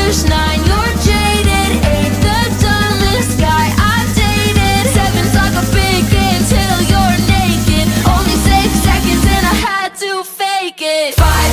push 9, you're jaded. 8, the dumbest guy I've dated. 7's like a big game till you're naked. Only 6 seconds and I had to fake it. 5